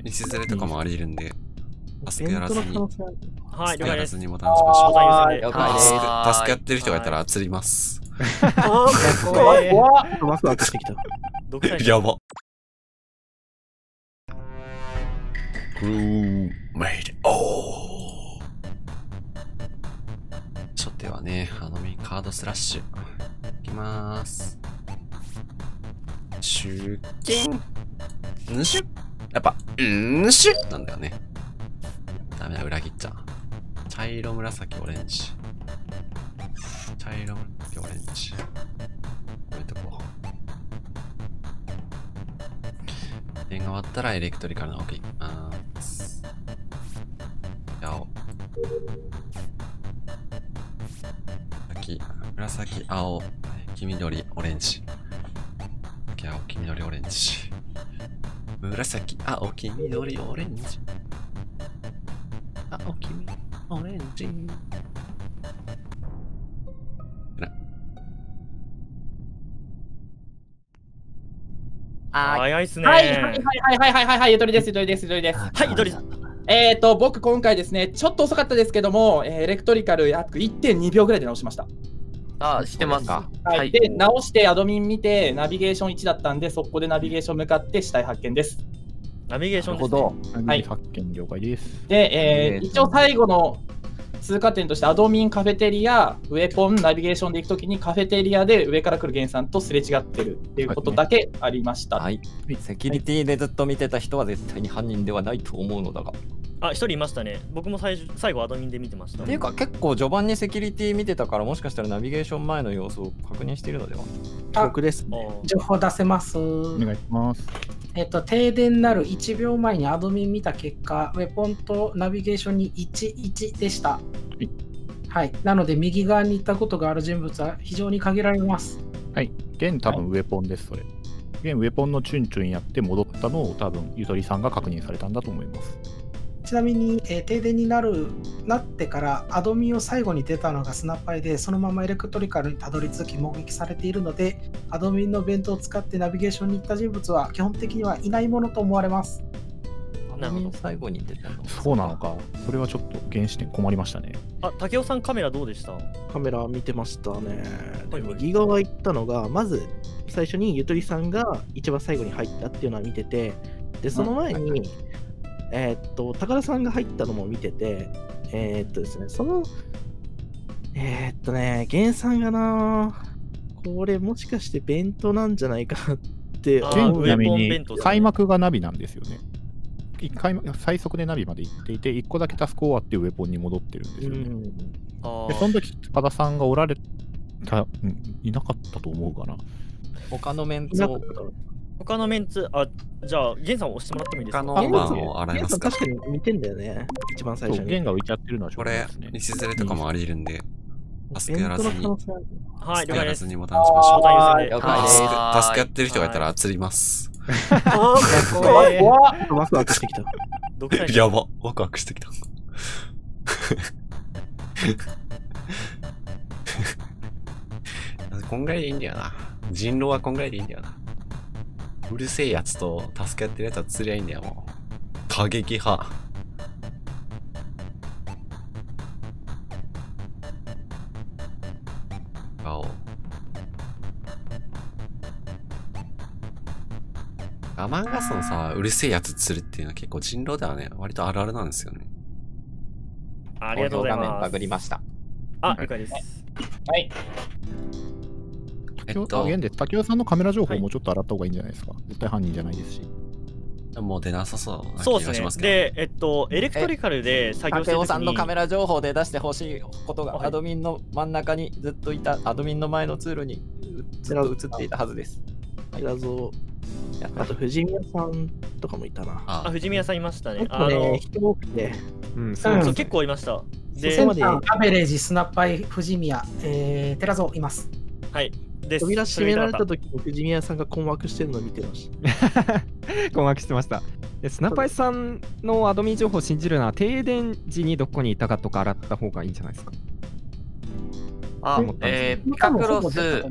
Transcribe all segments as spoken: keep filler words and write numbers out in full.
道連れとかもあり得るんで、タスクやらずに、 はい、了解です。 やらずにボタン押しましょう。 了解です。 タスクやってる人がいたら釣ります。 怖い。 ワクワクしてきた。 やば。クルーメイド。おー。初手はね、あのミカードスラッシュ。いきまーす。出勤。んしゅやっぱ、んしゅなんだよね。ダメだ、裏切っちゃう。茶色、紫、オレンジ。茶色、紫、オレンジ。こういうとこ。点が終わったらエレクトリカルの奥行きます。青。紫、紫、青、黄緑、オレンジ。青、黄緑、オレンジ。紫、青、黄緑、オレンジ。青、黄緑、オレンジ。 早いっすね。 はいはいはいはいはいはいはい、ゆとりです、ゆとりです、ゆとりです。 はい、ゆとりさん。 えっと、僕今回ですね、ちょっと遅かったですけども、エレクトリカル約 いってんにびょうぐらいで直しました。 あ、してますか。 はい。で、直してアドミン見て、ナビゲーションいちだったんで、そこでナビゲーション向かって死体発見です。 ナビゲーションですね。 はい。 発見了解です。 で、えー、一応最後の通過点として、アドミン、カフェテリア、ウェポン、ナビゲーションで行くときに、カフェテリアで上から来るゲンさんとすれ違ってるっていうことだけありました。 はい。セキュリティでずっと見てた人は絶対に犯人ではないと思うのだが。 あ、一人いましたね。僕も最初最後アドミンで見てました。 っていうか結構序盤にセキュリティ見てたから、もしかしたらナビゲーション前の様子を確認しているのでは。 僕ですね。 情報出せます。 お願いします。 えっと、停電になるいちびょうまえにアドミン見た結果、ウェポンとナビゲーションにいちいちでした。はい。はい、なので、右側に行ったことがある人物は非常に限られます。 はい。現多分ウェポンです、それ。現ウェポンのチュンチュンやって戻ったのを多分ゆとりさんが確認されたんだと思います。 ちなみに、えー、停電になるなってからアドミンを最後に出たのがスナッパイで、そのままエレクトリカルにたどり着き目撃されているので、アドミンの弁当を使ってナビゲーションに行った人物は基本的にはいないものと思われます。 なるほど。最後に出たの。 そうなのか。それはちょっと原始点困りましたね。 あ、竹雄さんカメラどうでした？ カメラ見てましたね。右側行ったのが、まず最初にゆとりさんが一番最後に入ったっていうのは見てて、で、その前に、えー、っと、高田さんが入ったのも見てて、えー、っとですね、その、えー、っとね、源さんがな、これもしかして弁当なんじゃないかなって思う。ちなみに、開幕がナビなんですよね。いっかい最速でナビまで行っていて、いっこだけタスク終わってウェポンに戻ってるんですよね。うん、で、その時、高田さんがおられた、うん、いなかったと思うかな。 他のメンツを。 他のメンツ、あ、じゃあ、ゲンさん押してもらってもいいですか？ 他の番を洗いますか？ 確かに見てんだよね、一番最初に。 ゲンが浮いちゃってるのはこれ、道連れとかもあり得るんで、タスクやらずに、 はい、 やらずにボタン押しましょう。 了解です。 タスクやってる人がいたら釣ります。 怖い怖い。 ワクワクしてきた。 やば、ワクワクしてきた。こんぐらいでいいんだよな。人狼はこんぐらいでいいんだよな。うるせえやつとタスクやってるやつは釣りゃいいんだよ、もう。過激派。青。アマンガスのさ、うるせえやつ釣るっていうのは結構人狼ではね、割とあるあるなんですよね。 ありがとうございます。 バグりました。 あ、了解です。 はい。 えっと、現で竹雄さんのカメラ情報もちょっと洗った方がいいんじゃないですか。はい、絶対犯人じゃないですし。 もう出なさそうな気がしますけど。で、えっと、エレクトリカルで作業してる時に竹雄さんのカメラ情報で出してほしいことが、アドミンの真ん中にずっといた、アドミンの前の通路にずっと映っていたはずです。 画像。あと、藤宮さんとかもいたな。 あ、藤宮さんいましたね。 あの、人多くて。 うん、そう、結構いました。 で、センター、アベレージ、スナッパイ、藤宮、えー、寺蔵います。 はい。 扉閉められた時に藤宮さんが困惑してるのを見てました。 困惑してました。でスナパイさんのアドミン情報を信じるのは停電時にどこにいたかとか洗った方がいいんじゃないですか。 あ、えー、ピカクロス、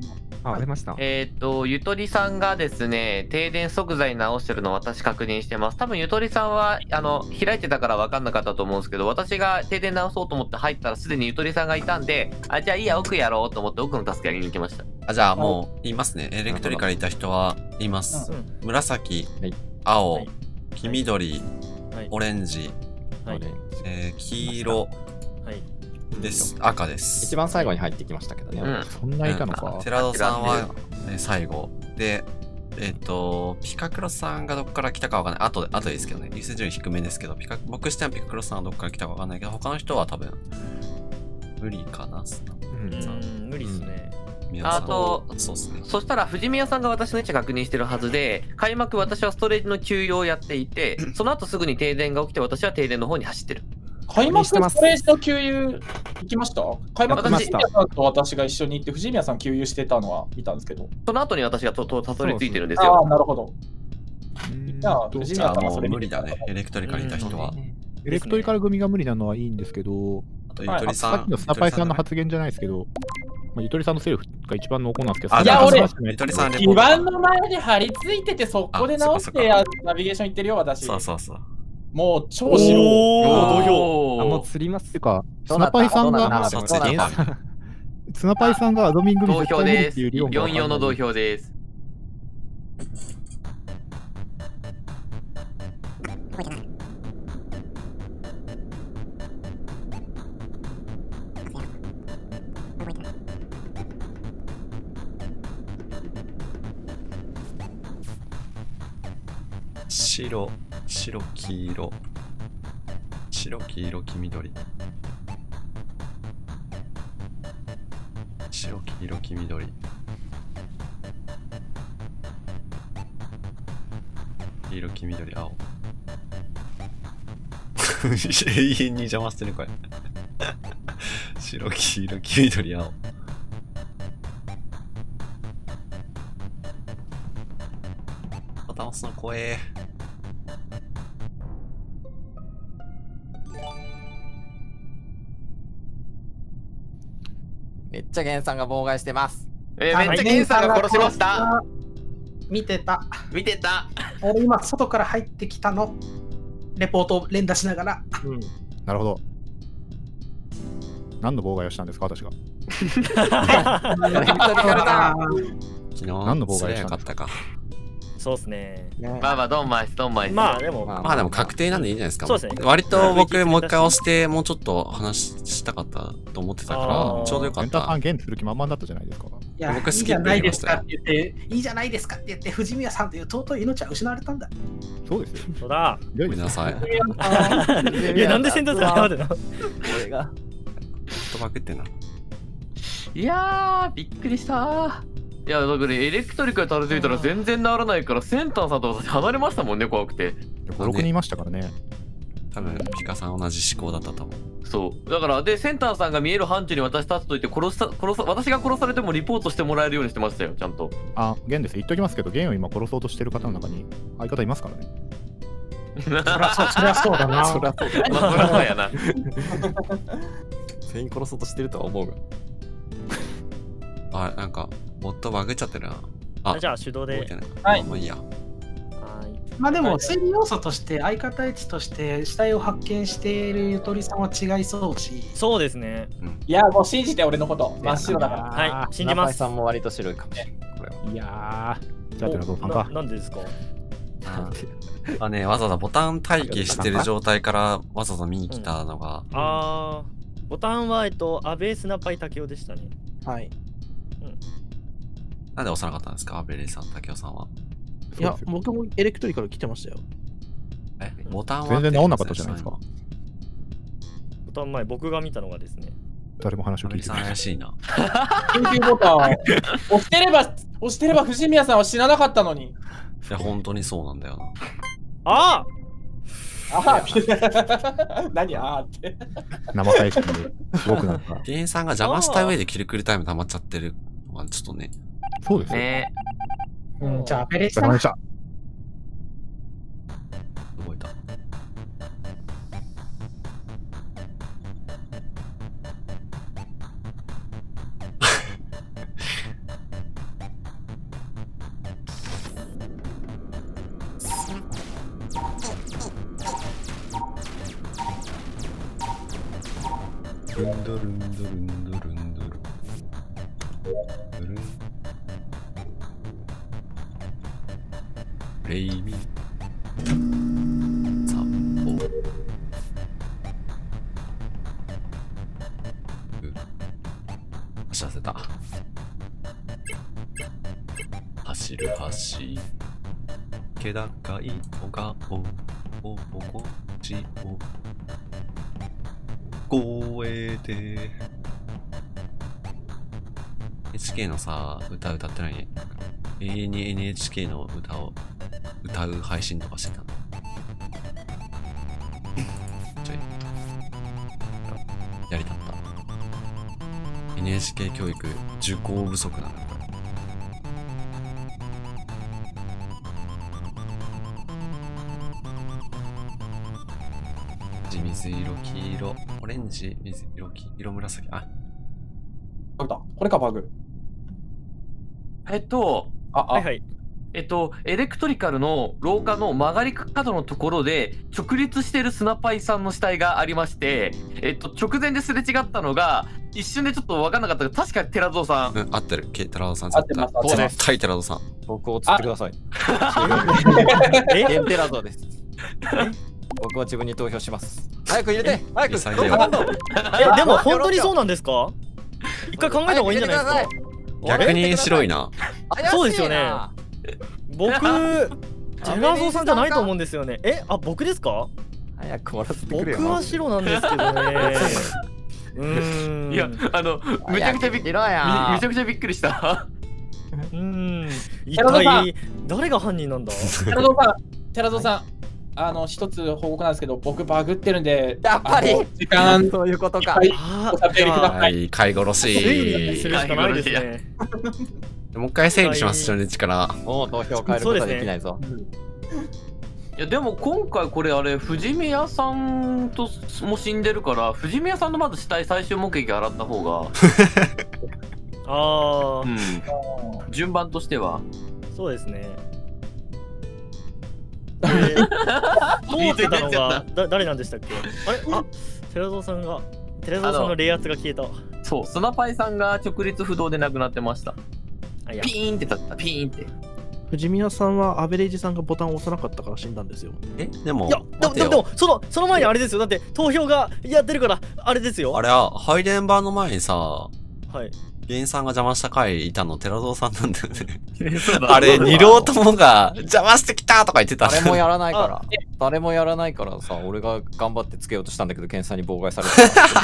あ、出ました。 えっと、ゆとりさんがですね、停電即座に直してるのを私確認してます。多分ゆとりさんは、あの、開いてたから分かんなかったと思うんですけど、私が停電直そうと思って入ったらすでにゆとりさんがいたんで、あ、じゃあいいや、奥やろうと思って奥の助けやりに行きました。 あ、じゃあもう言いますね。エレクトリカルいた人は言います。紫、青、黄緑、オレンジ、えー、黄色です。赤です。 一番最後に入ってきましたけどね。 そんないたのか。 寺戸さんは最後。で、えっと、ピカクロさんがどこから来たかわかんない。あとで、あとですけどね。優先順位低めですけど、ピカ僕視点はピカクロさんはどこから来たかわかんないけど、他の人は多分、無理かな。 うん、無理っすね。 あと、 そうですね。 そしたら藤宮さんが私の位置確認してるはずで、開幕私はストレージの休養をやっていて、その後すぐに停電が起きて私は停電の方に走ってる。 開幕ストレージの給油行きました？開幕藤宮さんと私が一緒に行って藤宮さん給油してたのは見たんですけど。 その後に私がととたどり着いてるんですよ。 ああ、なるほど。じゃあ藤宮さんはそれ無理だね。エレクトリカルいた人は。 エレクトリカル組が無理なのはいいんですけど、 あとゆとりさん。 さっきのスナパイさんの発言じゃないですけど、まあ、ゆとりさんのセーフが一番濃厚なんですけど、 いや、俺、 ゆとりさん基盤の前に張り付いてて、そこで直してナビゲーション行ってるよ、私。 そうそうそう。 もう超白。 おー、土俵。あ、もう釣ります。 っていうか、スナパイさんが、スナパイさんがアドミン組絶対無理っていう理論が。よんよんの同票です。 白、白、黄色、白、黄色、黄緑。白、黄色、黄緑。黄色、黄緑、青。永遠に邪魔してるこれ。白、黄色、黄緑、青。ボタン押すの怖え。 めっちゃゲンさんが妨害してます。 えー、めっちゃゲンさんが殺しました。 見てた。 見てた。 俺今外から入ってきたの。レポートを連打しながら。 うん、なるほど。何の妨害をしたんですか、私が。 昨日何の妨害したんですか。 そうですね。 まあまあ、ドンマイス、ドンマイス。 まあでも、 まあでも確定なんでいいんじゃないですか。 そうですね。 割と僕もう一回押して、もうちょっと話したかったと思ってたから、ちょうどよかった。 エンターさんゲンする気満々だったじゃないですか。 いや、僕好きじゃないですかって言って、いいじゃないですかって言って、藤宮さんという尊い命は失われたんだ。 そうですよ。 そうだ。 ごめんなさい。 いや、なんで先達が謝ってんの？ 俺が。 とばくってんな。 いやー、びっくりしたー。いや、だからエレクトリカルたどり着いたら全然治らないから、センターさんと私離れましたもんね、怖くて。 ご、ろくにんいましたからね。 多分、ピカさん同じ思考だったと思う。そう。だから、で、センターさんが見える範疇に私立つといて、殺した、殺さ、私が殺されてもリポートしてもらえるようにしてましたよ、ちゃんと。 あ、ゲンです。言っときますけど、ゲンを今殺そうとしてる方の中に相方いますからね。 そりゃそうだな。 そりゃそうだな。 まあ、そりゃそうやな。 全員殺そうとしてるとは思うが。 あ、なんか、ボットバグっちゃってるな。 あ、じゃあ手動で。 はい。 もういいや。 まあでも、推理要素として相方位置として死体を発見しているゆとりさんは違いそうし。 そうですね。 いや、もう信じて俺のこと。真っ白だから。 はい、信じます。 さんも割と白いかもしれない。 いやー、じゃあ、寺戸さんか。 なんでですか？ あね、わざわざボタン待機してる状態からわざわざ見に来たのが。 うん、あー、ボタンは、えっと、アベースナパイタケオでしたね。 はい。 うん、 なんで押さなかったんですか、アベレイさん、タケオさんは。 いや、僕もエレクトリカル来てましたよ。 え、ボタンは全然直んなかったじゃないですか。 ボタン前、僕が見たのがですね。 誰も話を聞いてない。 怪しいな。 緊急ボタン押してれば、押してれば藤宮さんは死ななかったのに。 いや、本当にそうなんだよな。 あああ何ああって。 生配信ですごくなんか。 店員さんが邪魔した上でキルクルタイム溜まっちゃってるのはちょっとね。 そうですね。 うん、じゃあ、アペレーション。 動いた。 ルンドルンドルンドルンドルンドルンレイミサッポ走らせた。走る走気高い小顔お心地を声で エヌエイチケー のさ歌歌ってないね。永遠に エヌエイチケー の歌を歌う配信とかしてたの。ちょいやりたった。 エヌエイチケー 教育受講不足なんだ。水色、黄色、オレンジ、水色、黄色、紫。あ、 どうだこれかバグ。 えっと、 あ、はいはい。 えっと、エレクトリカルの廊下の曲がり角のところで直立してるスナパイさんの死体がありまして、えっと、直前ですれ違ったのが一瞬でちょっと分かんなかったけど、確か寺蔵さん。 うん、合ってる。寺蔵さん、 合ってます。 絶対寺蔵さん。 僕を釣ってください。 えゲンテラゾです。僕は自分に投票します。早く入れて早く。 潔いえ、でも本当にそうなんですか？一回考えた方がいいんじゃないですか？ 逆に白いな。 そうですよね。僕、寺蔵さんじゃないと思うんですよね。え、あ、僕ですか？ 早く終わらせてくれよ。 僕は白なんですけどね。うーん。 いや、あの、めちゃくちゃびっくり。めちゃくちゃびっくりした。 うーん。一体誰が犯人なんだ？ 寺蔵さん、寺蔵さん。あの一つ報告なんですけど、僕バグってるんで、 やっぱり時間そういうことか。 はい、飼い殺し。 推理するしかないですね。 もう一回整理します、初日から。 もう投票変えることはできないぞ。 いやでも今回これあれ藤宮さんとも死んでるから、藤宮さんのまず死体最終目撃洗った方がああ、 うん、順番としてはそうですね。通ってたのがだ誰なんでしたっけ？あれ、あ、寺蔵さんが寺蔵さんの冷圧が消えた。 そう、スナパイさんが直立不動で亡くなってました。ピーンって立った、ピーンって。 藤宮さんはアベレージさんがボタンを押さなかったから死んだんですよ。 え、でも、 いや、でも、でも、でもその、その前にあれですよ。だって投票がやってるから、あれですよ。 あれは、配電盤の前にさ、 はい。 ゲンさんが邪魔した回いたの寺蔵さんなんだよね。あれ、二郎ともが邪魔してきたとか言ってた。 誰もやらないから。誰もやらないからさ、俺が頑張ってつけようとしたんだけど、ケンさんに妨害され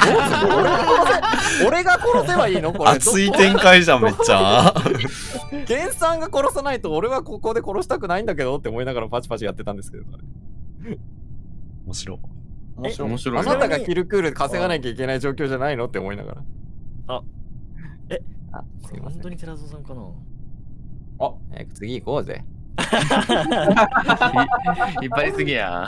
た。俺が殺せばいいのこれ。 熱い展開じゃん、めっちゃ。 ケンさんが殺さないと、俺はここで殺したくないんだけどって思いながらパチパチやってたんですけど。 面白い。 面白い。面白い。あなたがキルクール稼がなきゃいけない状況じゃないのって思いながら。 あ、え、 あ、すいません。 本当に寺蔵さんかな。 あ、早く次行こうぜ。 引っ張りすぎや。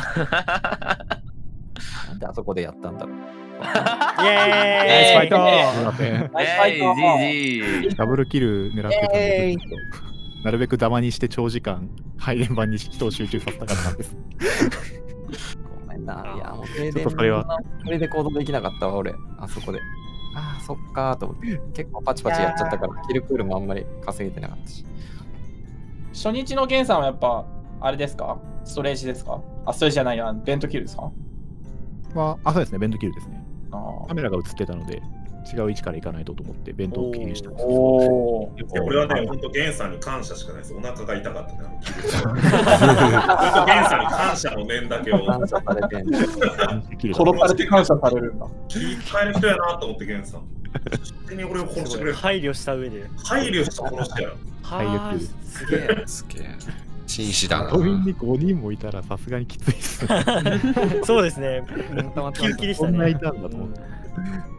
なんであそこでやったんだろう。 イエーイ。 ナイスファイト。 ナイスファイト。 ジージー。 ダブルキル狙ってたんですけど、なるべくダマにして長時間配電盤に人を集中させたかったんです。 ごめんな。いや、もう停電それはそれで行動できなかったわ、俺。あそこで。ああ、そっかーと思って。結構パチパチやっちゃったから、キルクールもあんまり稼げてなかったし。 初日のゲンさんはやっぱ、あれですか？ストレージですか？あ、ストレージじゃないや、ベントキルですか？ まあ、あ、そうですね、ベントキルですね。 あカメラが映ってたので、違う位置から行かないとと思って、ベントを経由してます。 おー。 これはね、本当ゲンさんに感謝しかないです。お腹が痛かったね、あのキル。本当ゲンさんに感謝の念だけを。 感謝されてんの。 殺されて感謝されるんだ。 気遣いの人やなと思って、ゲンさん。勝手に俺を殺してくれる。 配慮した上で。 配慮して殺してやる。 配慮級。 すげえ。 すげえ。紳士だな。 コミュにごにんもいたらさすがにきついです。 そうですね。キルキルしたね。 こんないたんだと思って。